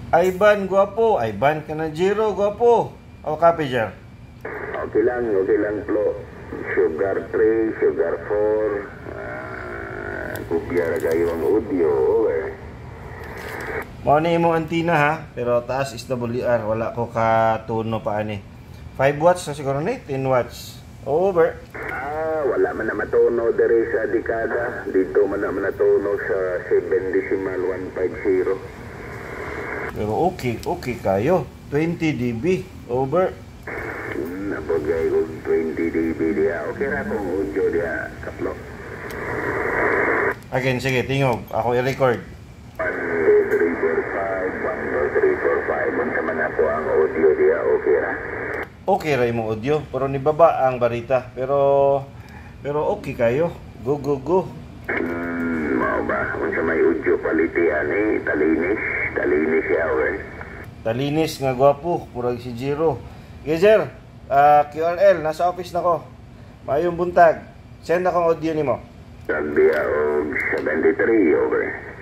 Ivan, guwapo. Ivan ka na, Jiro, guwapo. O, copy, Jer. Okay lang, Flo. Sugar 3, Sugar 4, kupya na kayo ang audio, okay. Mao ni imong antina ha, pero taas is WR, wala ko ka tuno pa ani. 5 watts na siguro ni, 10 watts. Over. Wala man na matuno dere sa dekada. Dito man na natuno sa 7.150. Pero okay kayo. 20 dB. Over. Napagay ko 20 dB dia. Okay ra kung audio dia, kaplo. Again, sige, tingog. Ako i-record. 1, 2, 3, 4, 5. 1, 2, 3, 4, 5. Unsa man ako ang audio dia, okay ra? Okay ra imong audio, pero nibaba ang barita. Pero okay kayo. Go. Mao ba? Unsa may audio palitian talinis siya, okay? Talinis nga gwapo, purag si Jiro. Gezer, QRL, nasa office na ko. Mayong buntag. Send akong audio nimo. Sabi og 73, over.